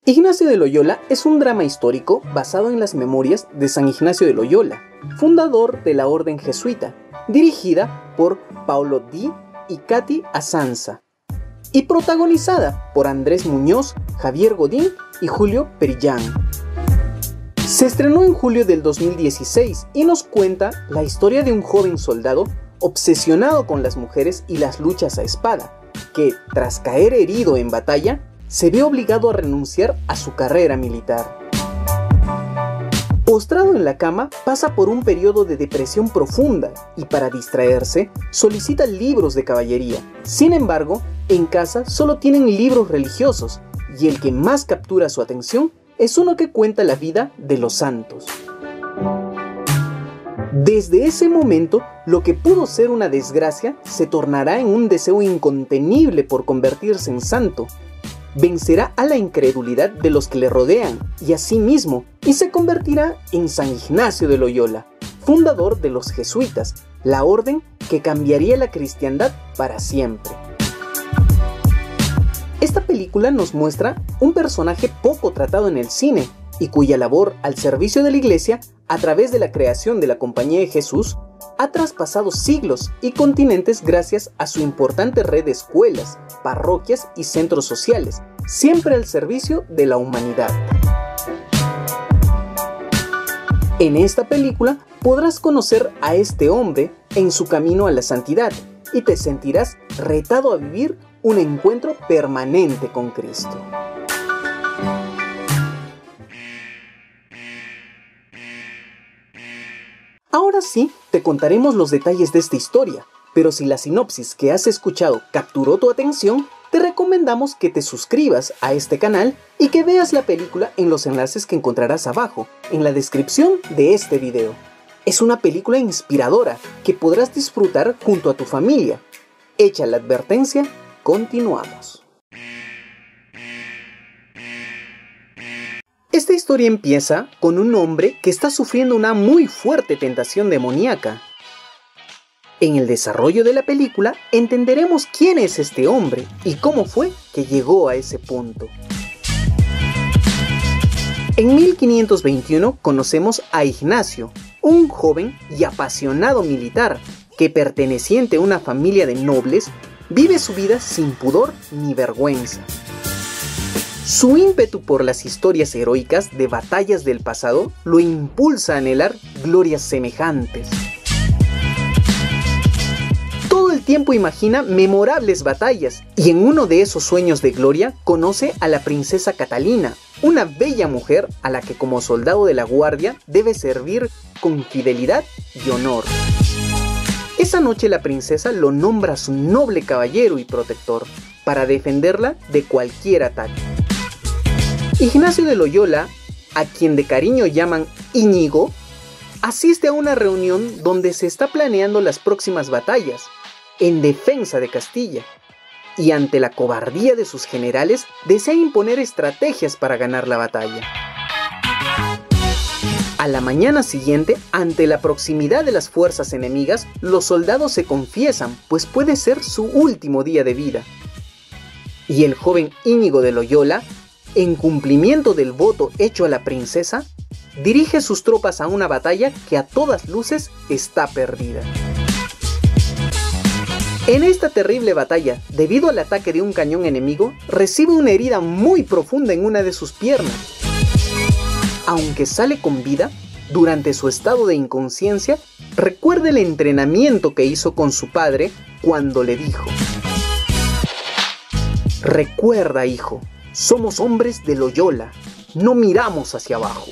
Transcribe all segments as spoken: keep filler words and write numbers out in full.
Ignacio de Loyola es un drama histórico basado en las memorias de San Ignacio de Loyola, fundador de la orden jesuita, dirigida por Paulo Di y Katy Azanza, y protagonizada por Andrés Muñoz, Javier Godín y Julio Perillán. Se estrenó en julio del dos mil dieciséis y nos cuenta la historia de un joven soldado obsesionado con las mujeres y las luchas a espada, que, tras caer herido en batalla, se ve obligado a renunciar a su carrera militar. Postrado en la cama, pasa por un periodo de depresión profunda y para distraerse, solicita libros de caballería. Sin embargo, en casa solo tienen libros religiosos y el que más captura su atención es uno que cuenta la vida de los santos. Desde ese momento, lo que pudo ser una desgracia se tornará en un deseo incontenible por convertirse en santo. Vencerá a la incredulidad de los que le rodean y a sí mismo y se convertirá en San Ignacio de Loyola, fundador de los jesuitas, la orden que cambiaría la cristiandad para siempre. Esta película nos muestra un personaje poco tratado en el cine y cuya labor al servicio de la iglesia a través de la creación de la Compañía de Jesús ha traspasado siglos y continentes gracias a su importante red de escuelas, parroquias y centros sociales, siempre al servicio de la humanidad. En esta película podrás conocer a este hombre en su camino a la santidad y te sentirás retado a vivir un encuentro permanente con Cristo. Ahora sí, te contaremos los detalles de esta historia, pero si la sinopsis que has escuchado capturó tu atención, te recomendamos que te suscribas a este canal y que veas la película en los enlaces que encontrarás abajo, en la descripción de este video. Es una película inspiradora que podrás disfrutar junto a tu familia. Hecha la advertencia, continuamos. Esta historia empieza con un hombre que está sufriendo una muy fuerte tentación demoníaca. En el desarrollo de la película entenderemos quién es este hombre y cómo fue que llegó a ese punto. En mil quinientos veintiuno conocemos a Ignacio, un joven y apasionado militar que, perteneciente a una familia de nobles, vive su vida sin pudor ni vergüenza. Su ímpetu por las historias heroicas de batallas del pasado lo impulsa a anhelar glorias semejantes. Todo el tiempo imagina memorables batallas y en uno de esos sueños de gloria conoce a la princesa Catalina, una bella mujer a la que como soldado de la guardia debe servir con fidelidad y honor. Esa noche la princesa lo nombra su noble caballero y protector para defenderla de cualquier ataque. Ignacio de Loyola, a quien de cariño llaman Íñigo, asiste a una reunión donde se está planeando las próximas batallas en defensa de Castilla y ante la cobardía de sus generales desea imponer estrategias para ganar la batalla. A la mañana siguiente, ante la proximidad de las fuerzas enemigas, los soldados se confiesan, pues puede ser su último día de vida. Y el joven Íñigo de Loyola, en cumplimiento del voto hecho a la princesa, dirige sus tropas a una batalla que a todas luces está perdida. En esta terrible batalla, debido al ataque de un cañón enemigo, recibe una herida muy profunda en una de sus piernas. Aunque sale con vida, durante su estado de inconsciencia, recuerda el entrenamiento que hizo con su padre cuando le dijo: "Recuerda, hijo, somos hombres de Loyola, no miramos hacia abajo".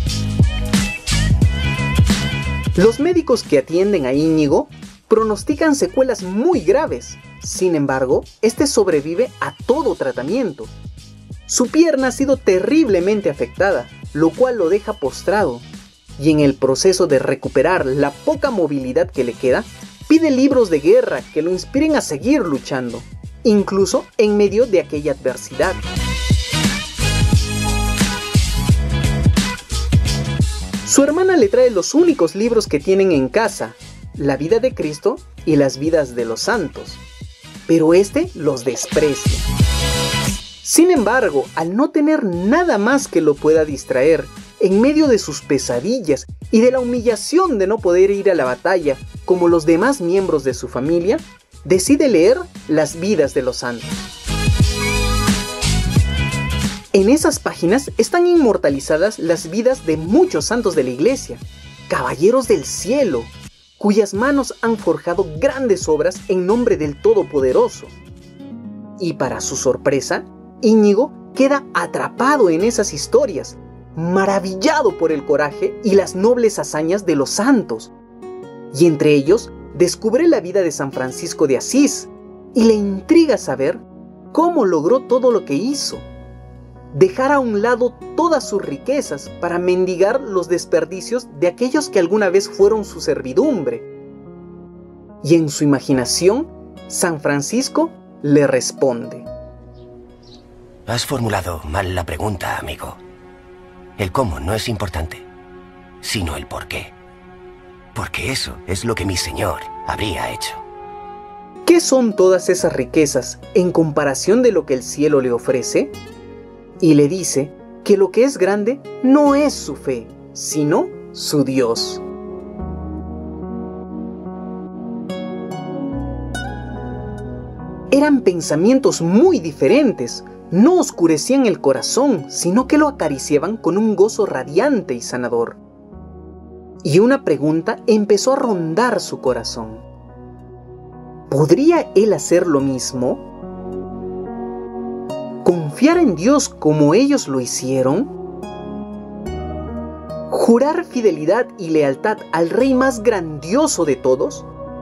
Los médicos que atienden a Íñigo pronostican secuelas muy graves. Sin embargo, este sobrevive a todo tratamiento. Su pierna ha sido terriblemente afectada, lo cual lo deja postrado. Y en el proceso de recuperar la poca movilidad que le queda, pide libros de guerra que lo inspiren a seguir luchando, incluso en medio de aquella adversidad. Su hermana le trae los únicos libros que tienen en casa, la vida de Cristo y las vidas de los santos, pero este los desprecia. Sin embargo, al no tener nada más que lo pueda distraer, en medio de sus pesadillas y de la humillación de no poder ir a la batalla como los demás miembros de su familia, decide leer las vidas de los santos. En esas páginas están inmortalizadas las vidas de muchos santos de la iglesia, caballeros del cielo, cuyas manos han forjado grandes obras en nombre del Todopoderoso. Y para su sorpresa, Íñigo queda atrapado en esas historias, maravillado por el coraje y las nobles hazañas de los santos. Y entre ellos, descubre la vida de San Francisco de Asís y le intriga saber cómo logró todo lo que hizo. Dejar a un lado todas sus riquezas para mendigar los desperdicios de aquellos que alguna vez fueron su servidumbre. Y en su imaginación, San Francisco le responde: Has formulado mal la pregunta, amigo. El cómo no es importante, sino el por qué. Porque eso es lo que mi Señor habría hecho. ¿Qué son todas esas riquezas en comparación de lo que el cielo le ofrece? Y le dice que lo que es grande no es su fe, sino su Dios. Eran pensamientos muy diferentes. No oscurecían el corazón, sino que lo acariciaban con un gozo radiante y sanador. Y una pregunta empezó a rondar su corazón. ¿Podría él hacer lo mismo? ¿Confiar en Dios como ellos lo hicieron? ¿Jurar fidelidad y lealtad al Rey más grandioso de todos?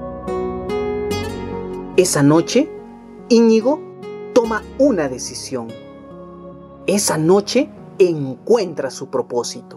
Esa noche, Íñigo toma una decisión. Esa noche encuentra su propósito.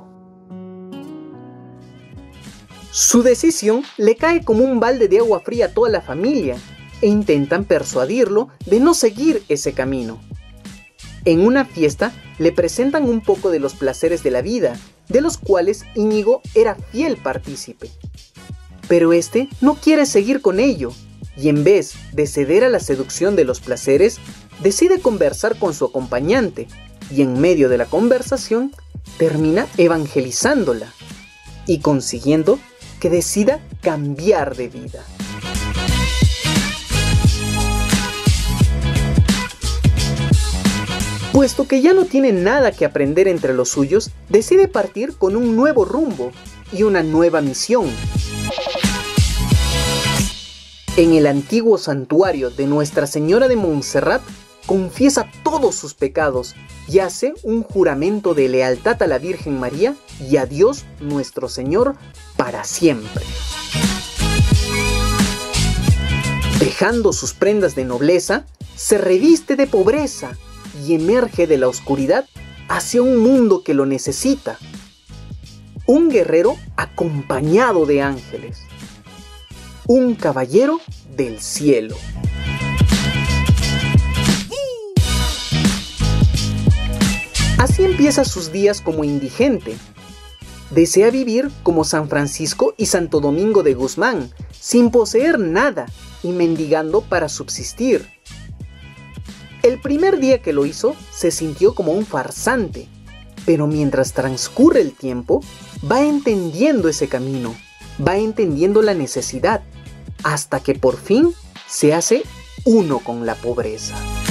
Su decisión le cae como un balde de agua fría a toda la familia e intentan persuadirlo de no seguir ese camino. En una fiesta le presentan un poco de los placeres de la vida, de los cuales Íñigo era fiel partícipe. Pero este no quiere seguir con ello, y en vez de ceder a la seducción de los placeres, decide conversar con su acompañante, y en medio de la conversación termina evangelizándola, y consiguiendo que decida cambiar de vida. Puesto que ya no tiene nada que aprender entre los suyos, decide partir con un nuevo rumbo y una nueva misión. En el antiguo santuario de Nuestra Señora de Montserrat, confiesa todos sus pecados y hace un juramento de lealtad a la Virgen María y a Dios nuestro Señor para siempre. Dejando sus prendas de nobleza, se reviste de pobreza y emerge de la oscuridad hacia un mundo que lo necesita. Un guerrero acompañado de ángeles. Un caballero del cielo. Así empieza sus días como indigente. Desea vivir como San Francisco y Santo Domingo de Guzmán, sin poseer nada y mendigando para subsistir. El primer día que lo hizo, se sintió como un farsante, pero mientras transcurre el tiempo, va entendiendo ese camino, va entendiendo la necesidad, hasta que por fin se hace uno con la pobreza.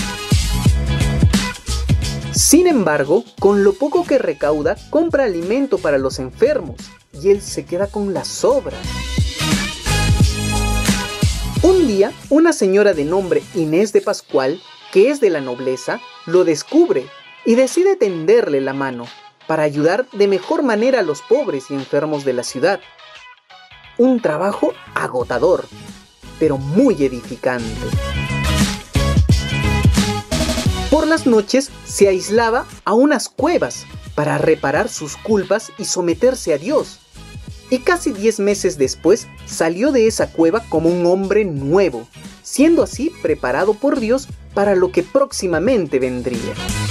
Sin embargo, con lo poco que recauda, compra alimento para los enfermos y él se queda con las sobras. Un día, una señora de nombre Inés de Pascual, que es de la nobleza, lo descubre y decide tenderle la mano para ayudar de mejor manera a los pobres y enfermos de la ciudad. Un trabajo agotador, pero muy edificante. Por las noches se aislaba a unas cuevas para reparar sus culpas y someterse a Dios. Y casi diez meses después salió de esa cueva como un hombre nuevo, siendo así preparado por Dios para lo que próximamente vendría.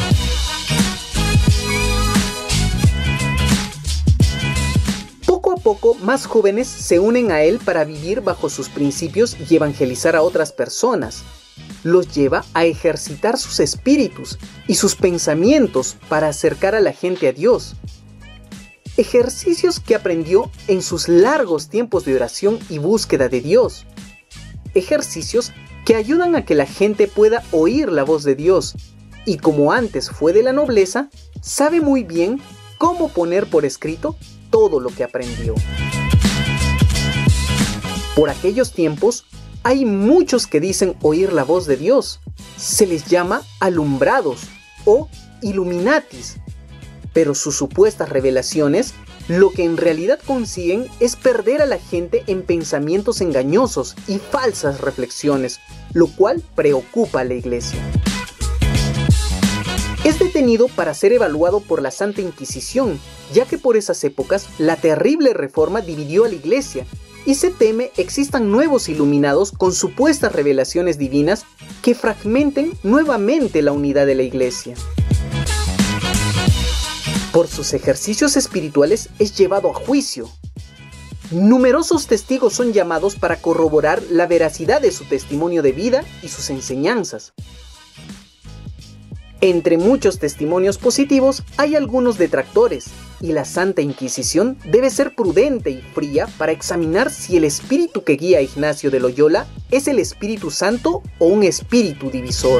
Poco a poco, más jóvenes se unen a él para vivir bajo sus principios y evangelizar a otras personas. los lleva a ejercitar sus espíritus y sus pensamientos para acercar a la gente a Dios. Ejercicios que aprendió en sus largos tiempos de oración y búsqueda de Dios. Ejercicios que ayudan a que la gente pueda oír la voz de Dios y, como antes fue de la nobleza, sabe muy bien cómo poner por escrito todo lo que aprendió. Por aquellos tiempos, hay muchos que dicen oír la voz de Dios. Se les llama alumbrados o illuminatis, pero sus supuestas revelaciones lo que en realidad consiguen es perder a la gente en pensamientos engañosos y falsas reflexiones, lo cual preocupa a la Iglesia. Es detenido para ser evaluado por la Santa Inquisición, ya que por esas épocas la terrible reforma dividió a la Iglesia y se teme existan nuevos iluminados con supuestas revelaciones divinas que fragmenten nuevamente la unidad de la Iglesia. Por sus ejercicios espirituales es llevado a juicio. Numerosos testigos son llamados para corroborar la veracidad de su testimonio de vida y sus enseñanzas. Entre muchos testimonios positivos hay algunos detractores, y la Santa Inquisición debe ser prudente y fría para examinar si el espíritu que guía a Ignacio de Loyola es el Espíritu Santo o un espíritu divisor.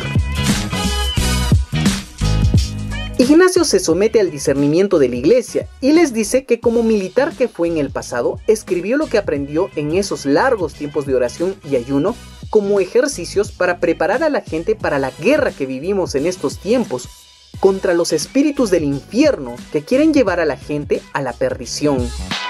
Ignacio se somete al discernimiento de la Iglesia y les dice que como militar que fue en el pasado, escribió lo que aprendió en esos largos tiempos de oración y ayuno como ejercicios para preparar a la gente para la guerra que vivimos en estos tiempos, contra los espíritus del infierno que quieren llevar a la gente a la perdición.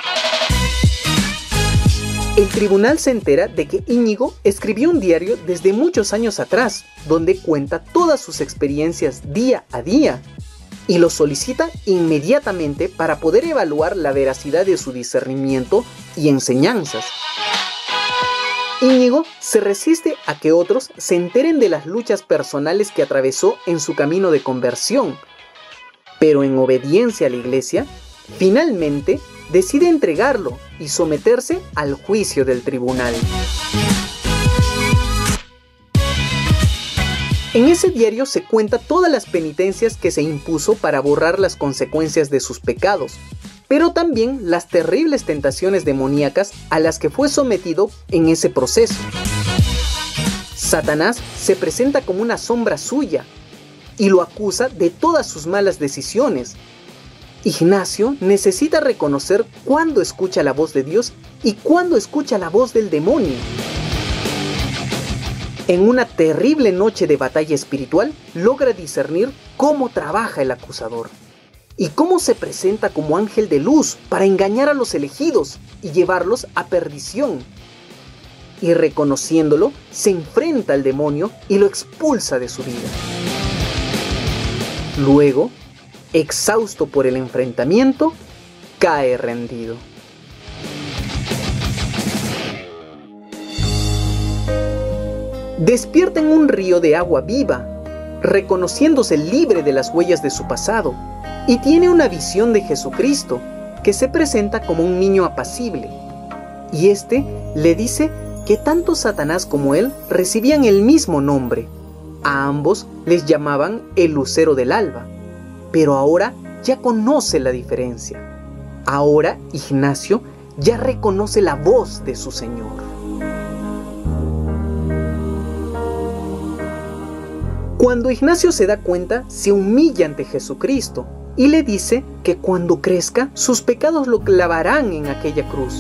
El tribunal se entera de que Íñigo escribió un diario desde muchos años atrás, donde cuenta todas sus experiencias día a día, y lo solicita inmediatamente para poder evaluar la veracidad de su discernimiento y enseñanzas. Íñigo se resiste a que otros se enteren de las luchas personales que atravesó en su camino de conversión, pero en obediencia a la Iglesia, finalmente decide entregarlo y someterse al juicio del tribunal. En ese diario se cuenta todas las penitencias que se impuso para borrar las consecuencias de sus pecados, pero también las terribles tentaciones demoníacas a las que fue sometido en ese proceso. Satanás se presenta como una sombra suya y lo acusa de todas sus malas decisiones. Ignacio necesita reconocer cuándo escucha la voz de Dios y cuándo escucha la voz del demonio. En una terrible noche de batalla espiritual, logra discernir cómo trabaja el acusador y cómo se presenta como ángel de luz para engañar a los elegidos y llevarlos a perdición. Y reconociéndolo, se enfrenta al demonio y lo expulsa de su vida. Luego, exhausto por el enfrentamiento, cae rendido. Despierta en un río de agua viva, reconociéndose libre de las huellas de su pasado, y tiene una visión de Jesucristo, que se presenta como un niño apacible. Y este le dice que tanto Satanás como él recibían el mismo nombre. A ambos les llamaban el lucero del alba, pero ahora ya conoce la diferencia. Ahora Ignacio ya reconoce la voz de su Señor. Cuando Ignacio se da cuenta, se humilla ante Jesucristo y le dice que cuando crezca, sus pecados lo clavarán en aquella cruz.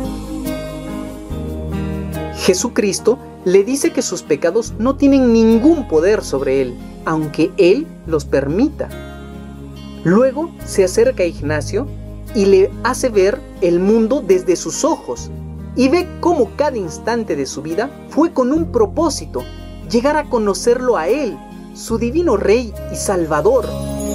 Jesucristo le dice que sus pecados no tienen ningún poder sobre él, aunque él los permita. Luego se acerca a Ignacio y le hace ver el mundo desde sus ojos y ve cómo cada instante de su vida fue con un propósito: llegar a conocerlo a él, su divino Rey y Salvador.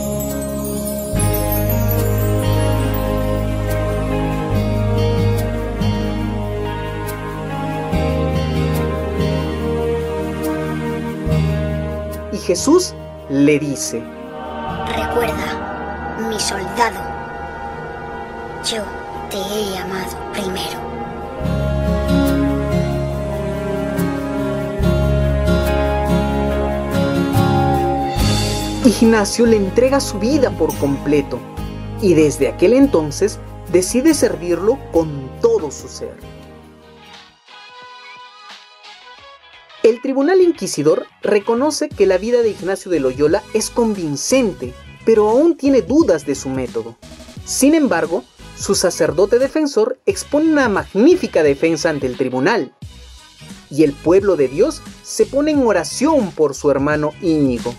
Y Jesús le dice: recuerda, mi soldado, yo te he amado primero. Ignacio le entrega su vida por completo y desde aquel entonces decide servirlo con todo su ser. El Tribunal Inquisidor reconoce que la vida de Ignacio de Loyola es convincente, pero aún tiene dudas de su método. Sin embargo, su sacerdote defensor expone una magnífica defensa ante el tribunal, y el pueblo de Dios se pone en oración por su hermano Íñigo.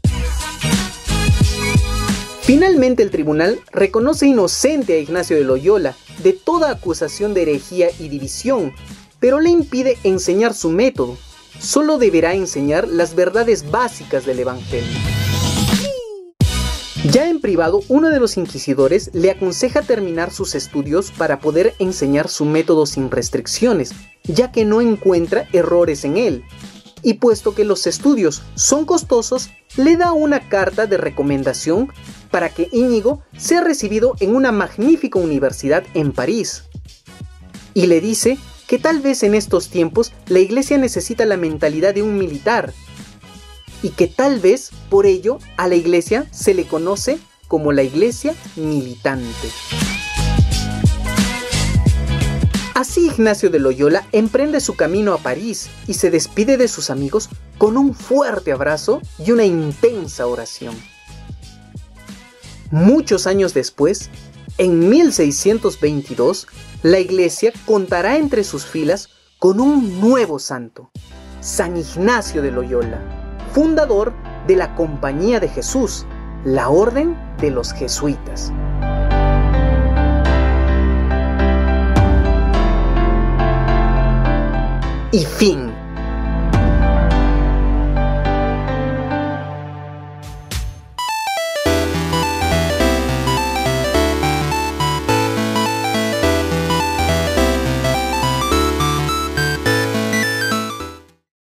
Finalmente el tribunal reconoce inocente a Ignacio de Loyola de toda acusación de herejía y división, pero le impide enseñar su método. Solo deberá enseñar las verdades básicas del Evangelio. Ya en privado, uno de los inquisidores le aconseja terminar sus estudios para poder enseñar su método sin restricciones, ya que no encuentra errores en él. Y puesto que los estudios son costosos, le da una carta de recomendación para que Íñigo sea recibido en una magnífica universidad en París. Y le dice que tal vez en estos tiempos la iglesia necesita la mentalidad de un militar, y que tal vez por ello a la iglesia se le conoce como la iglesia militante. Así Ignacio de Loyola emprende su camino a París y se despide de sus amigos con un fuerte abrazo y una intensa oración. Muchos años después, en mil seiscientos veintidós, la iglesia contará entre sus filas con un nuevo santo, San Ignacio de Loyola, fundador de la Compañía de Jesús, la Orden de los Jesuitas. Y fin.